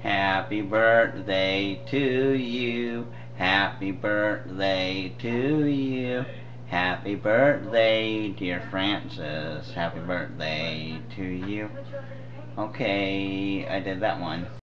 Happy birthday to you. Happy birthday to you. Happy birthday, dear Francis. Happy birthday to you. Okay, I did that one.